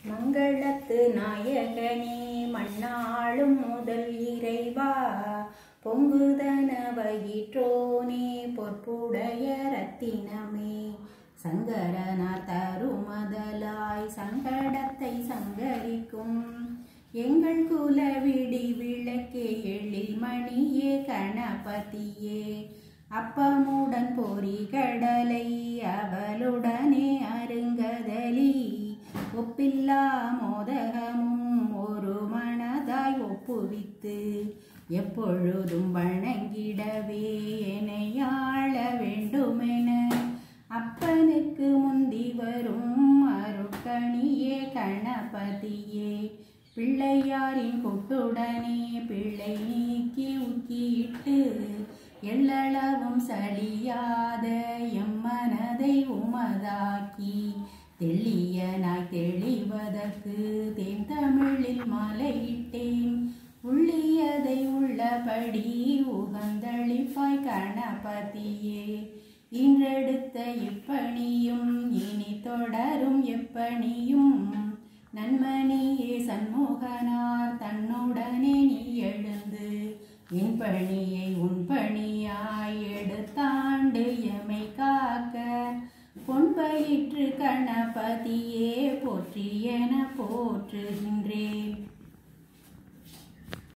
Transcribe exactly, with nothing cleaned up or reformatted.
மங்களத்து நாயகனே மண்ணாளும் முதல் இறைவா, பொங்குதன வயிற்றோனே பொற்புடைய ரத்தினமே, சங்கரனார் தருமதலாய் சங்கடத்தை சங்கரிக்கும் எங்கள் குல விடி விளக்கே எழில் மணியே கணபதியே, அப்பமுடன் பொறி கடலை அவளுடனே அருங்கதலி, ஒப்பில்லா மோதகமும் ஒரு மனதாய் ஒப்புவித்து எப்பொழுதும் வணங்கிடவே என்னையாள வேண்டுமென, அப்பனுக்கு முந்தி வரும் அருட்கணியே கணபதியே, பிள்ளையாரின் கொட்டுடனே பிள்ளை நீக்கி உக்கிட்டு எள்ளளவும் சலியாத எம்மனதை உமதாக்கி, தெள்ளியனாய் தெளிவதற்கு தேன் தமிழில் மலையிட்டேன், உள்ளியதை உள்ளபடி உகந்தளிப்பாய் கணபதியே, இன்றெடுத்த இப்பணியும் இனி தொடரும் எப்பணியும், நன்மணியே சண்முகனார் தன்னுடனே நீ எழுந்து என் பணியை உன் பணியாய் எடுத்தாண்டு எமை காக்க, பொன்பயிற்று கணபதியே போற்றி என போற்றுகின்றேன்.